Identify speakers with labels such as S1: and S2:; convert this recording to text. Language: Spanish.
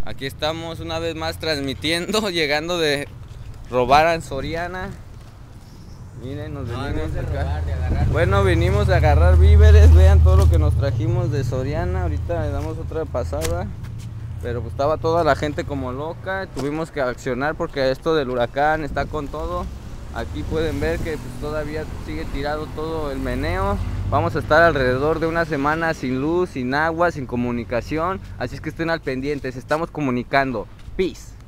S1: Aquí estamos una vez más transmitiendo, llegando de robar en Soriana. Miren, nos venimos
S2: de
S1: acá.
S2: robar, de agarrar.
S1: Bueno, vinimos a agarrar víveres, vean todo lo que nos trajimos de Soriana. Ahorita le damos otra pasada. Pero pues estaba toda la gente como loca, tuvimos que accionar porque esto del huracán está con todo. Aquí pueden ver que pues todavía sigue tirado todo el meneo. Vamos a estar alrededor de una semana sin luz, sin agua, sin comunicación. Así es que estén al pendiente, estamos comunicando. Peace.